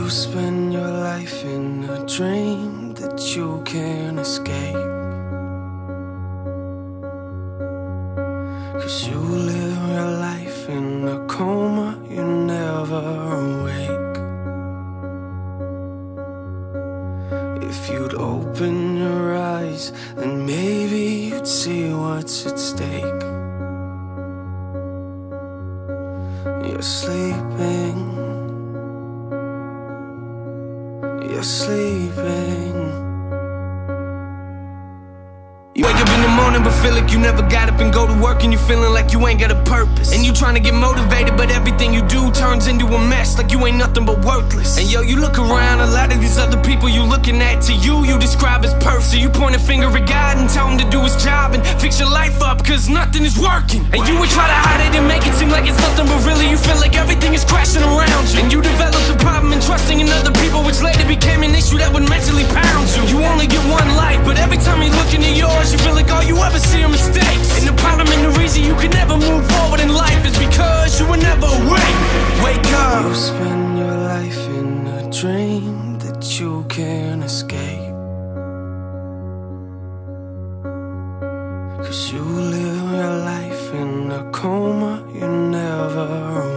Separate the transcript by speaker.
Speaker 1: You spend your life in a dream that you can't escape, 'cause you live your life in a coma, you never awake. If you'd open your eyes, then maybe you'd see what's at stake. You're sleeping, you're sleeping. You wake up in the morning but feel like you never got up and go to work, and you feeling like you ain't got a purpose. And you trying to get motivated, but everything you do turns into a mess, like you ain't nothing but worthless. And yo, you look around, a lot of these other people you looking at, to you describe as perfect. So you point a finger at God and tell him to do his job and fix your life up, 'cause nothing is working. And you would try to hide it and make it seem like it's nothing, but really you feel like everything is crashing around you. And you developed a problem in trusting in other people, which later became an issue that would mentally pound you. You only get one life, but every time you look into yours, you feel like all you ever see are mistakes. And the problem and the reason you can never move forward in life is because you were never awake. Wake up. You spend your life in a dream that you can't escape, 'cause you live your life in a coma, you never awake.